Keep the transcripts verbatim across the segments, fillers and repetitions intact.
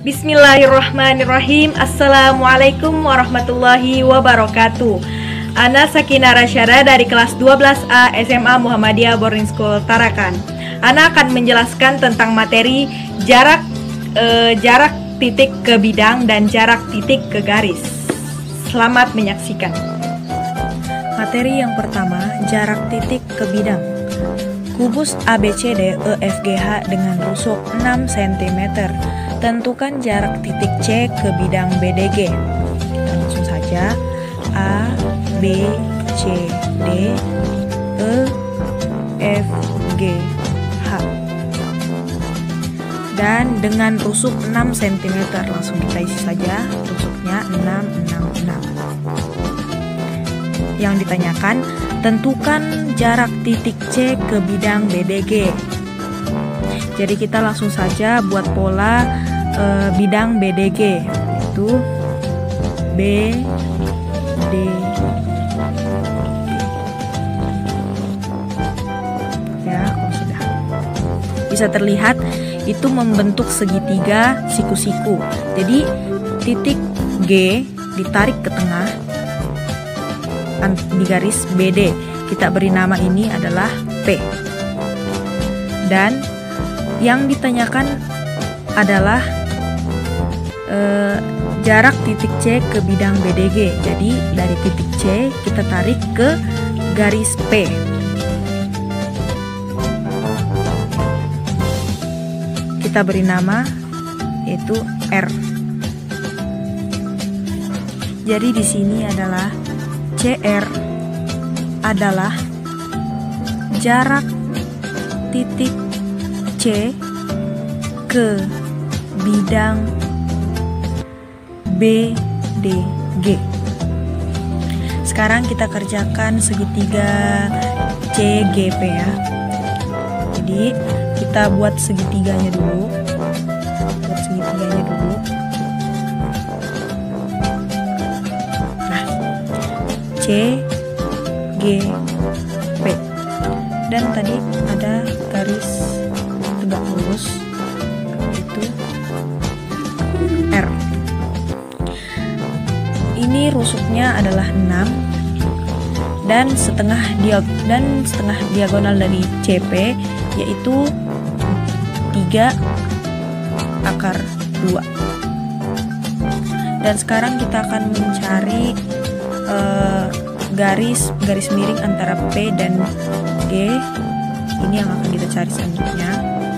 Bismillahirrahmanirrahim. Assalamualaikum warahmatullahi wabarakatuh. Ana Sakinah Rasyada dari kelas dua belas A S M A Muhammadiyah Boarding School Tarakan. Ana akan menjelaskan tentang materi jarak eh, jarak titik ke bidang dan jarak titik ke garis. Selamat menyaksikan. Materi yang pertama, jarak titik ke bidang. Kubus A B C D E F G H dengan rusuk enam sentimeter. Tentukan jarak titik C ke bidang B D G. Kita langsung saja. A, B, C, D, E, F, G, H. Dan dengan rusuk enam sentimeter, langsung kita isi saja rusuknya enam, enam, enam. Yang ditanyakan, tentukan jarak titik C ke bidang B D G. Jadi kita langsung saja buat pola e, bidang B D G, yaitu B D G. Ya, kalau sudah bisa terlihat itu membentuk segitiga siku-siku. Jadi titik G ditarik ke tengah di garis B D. Kita beri nama ini adalah P. Dan yang ditanyakan adalah eh, jarak titik C ke bidang B D G. Jadi dari titik C kita tarik ke garis P. Kita beri nama yaitu R. Jadi di sini adalah C R adalah jarak titik C ke bidang B D G. Sekarang kita kerjakan segitiga C G P ya. Jadi kita buat segitiganya dulu. Buat segitiganya dulu. Nah, C G P. Dan tadi ada garis tegak lurus itu R. Ini rusuknya adalah enam dan setengah diag dan setengah diagonal dari C P yaitu tiga akar dua. Dan sekarang kita akan mencari uh, garis garis miring antara P dan G. Ini yang akan kita cari selanjutnya.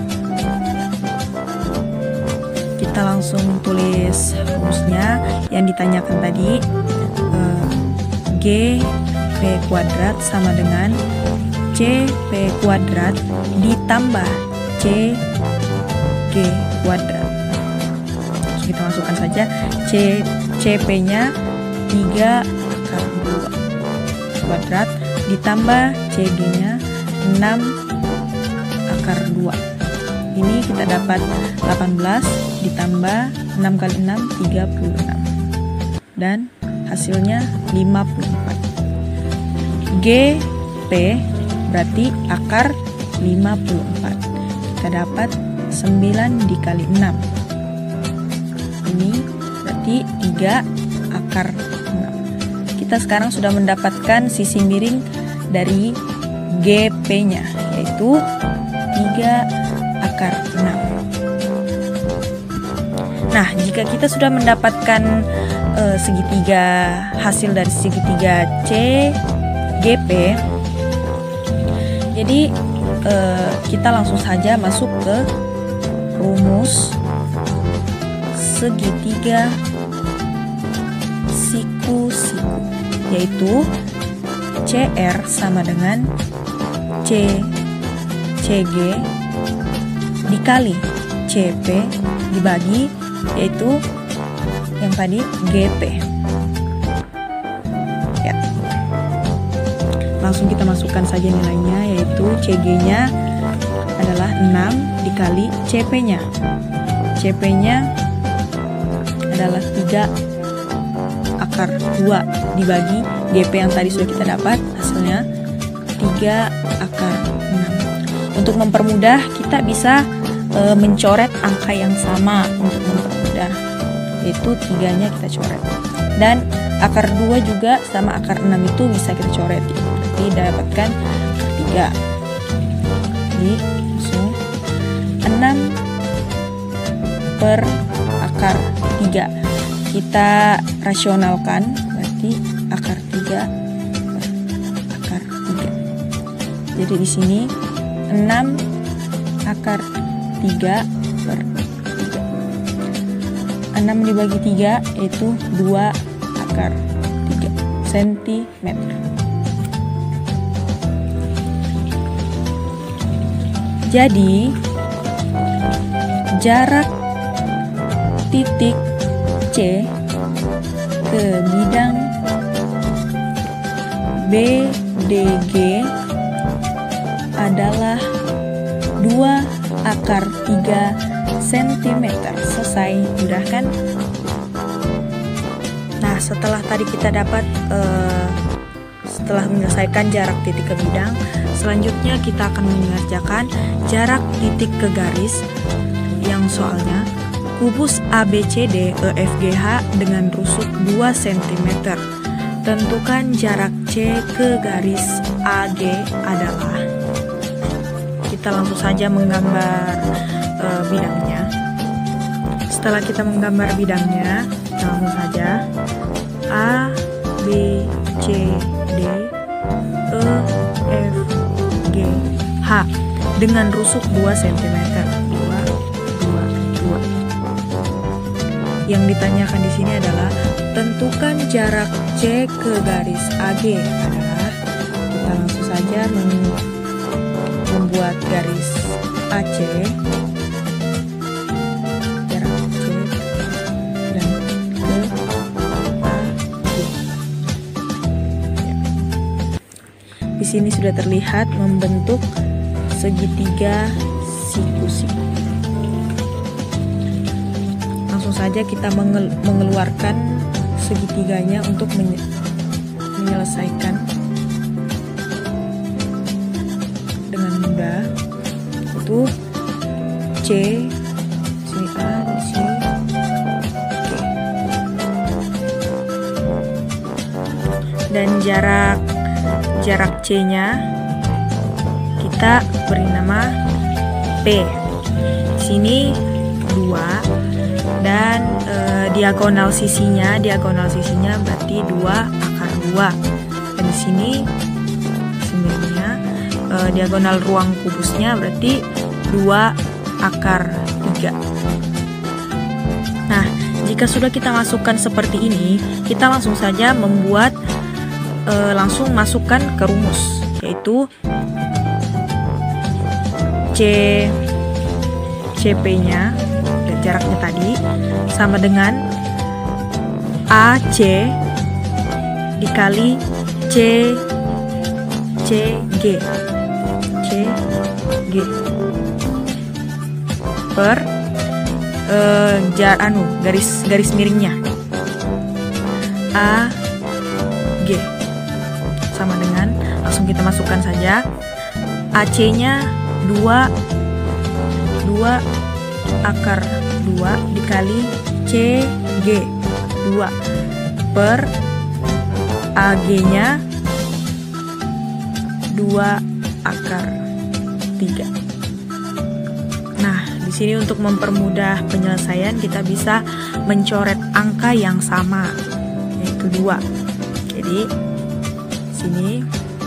Kita langsung tulis rumusnya yang ditanyakan tadi. uh, G P kuadrat sama dengan C P kuadrat ditambah C G kuadrat. Terus kita masukkan saja C C P nya tiga akar dua kuadrat ditambah C G nya enam akar dua. Ini kita dapat delapan belas ditambah enam kali enam, tiga puluh enam. Dan hasilnya lima puluh empat. G P berarti akar lima puluh empat. Kita dapat sembilan dikali enam. Ini berarti tiga akar enam. Kita sekarang sudah mendapatkan sisi miring dari G P nya, yaitu tiga akar enam. Nah, jika kita sudah mendapatkan uh, segitiga, hasil dari segitiga C G P, jadi uh, kita langsung saja masuk ke rumus segitiga siku-siku, yaitu C R sama dengan C C G dikali C P dibagi yaitu yang tadi G P. Ya. Langsung kita masukkan saja nilainya, yaitu C G nya adalah enam dikali C P nya. C P nya adalah tiga akar dua dibagi G P yang tadi sudah kita dapat, hasilnya tiga akar enam. Untuk mempermudah kita bisa e, mencoret angka yang sama untuk mempermudah. Udah, itu tiganya kita coret. Dan akar dua juga sama akar enam itu bisa kita coret. Jadi dapatkan tiga. Jadi langsung enam per akar tiga. Kita rasionalkan, berarti akar tiga per akar tiga. Jadi di sini enam akar tiga per tiga. enam dibagi tiga yaitu dua akar tiga sentimeter. Jadi jarak titik C ke bidang B D G adalah dua akar tiga sentimeter. Selesai, mudah kan? Nah, setelah tadi kita dapat uh, setelah menyelesaikan jarak titik ke bidang, selanjutnya kita akan mengerjakan jarak titik ke garis yang soalnya kubus A B C D E F G H dengan rusuk dua sentimeter. Tentukan jarak C ke garis A G adalah. Kita langsung saja menggambar e, bidangnya. Setelah kita menggambar bidangnya, kita langsung saja A, B, C, D, E, F, G, H dengan rusuk dua sentimeter. dua, dua, dua. Yang ditanyakan di sini adalah tentukan jarak C ke garis A G adalah. Kita langsung saja membuat garis A C, jarak C dan ke A G. Di sini sudah terlihat membentuk segitiga siku-siku. Langsung saja kita mengel mengeluarkan segitiganya untuk menye menyelesaikan dengan mudah. Itu C, sini A, di sini G. Dan jarak jarak C-nya kita beri nama P. Di sini dua dan e, diagonal sisinya diagonal sisinya berarti dua akar dua. Dan di sini sebenarnya e, diagonal ruang kubusnya berarti dua akar tiga. Nah, jika sudah kita masukkan seperti ini, kita langsung saja membuat e, langsung masukkan ke rumus, yaitu C C P-nya dan jaraknya tadi sama dengan A C dikali C C G C G per eh, jar anu garis garis miringnya A G sama dengan, langsung kita masukkan saja A C-nya dua dua akar dua dikali C G dua per A G-nya dua akar tiga. Nah, di sini untuk mempermudah penyelesaian kita bisa mencoret angka yang sama, yaitu dua. Jadi sini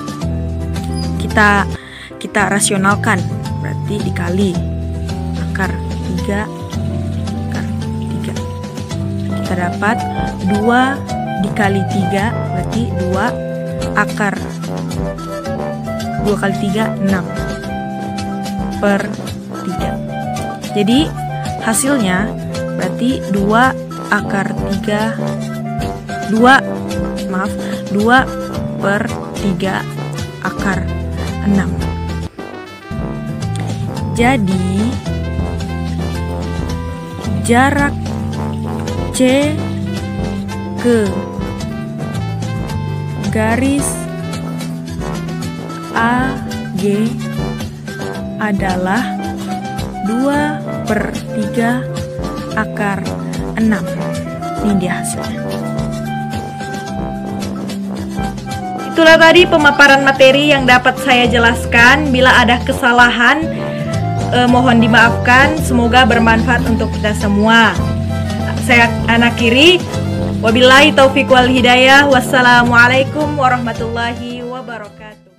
kita kita rasionalkan, berarti dikali akar tiga akar tiga. Kita dapat dua dikali tiga berarti dua akar dua kali tiga enam per tiga. Jadi hasilnya berarti dua akar tiga dua maaf dua per tiga akar enam. Jadi jarak C ke garis A G adalah dua per tiga akar enam. Ini dia hasilnya. Itulah tadi pemaparan materi yang dapat saya jelaskan. Bila ada kesalahan, eh, mohon dimaafkan. Semoga bermanfaat untuk kita semua. Saya akhiri. Wabillahi taufiq wal hidayah. Wassalamualaikum warahmatullahi wabarakatuh.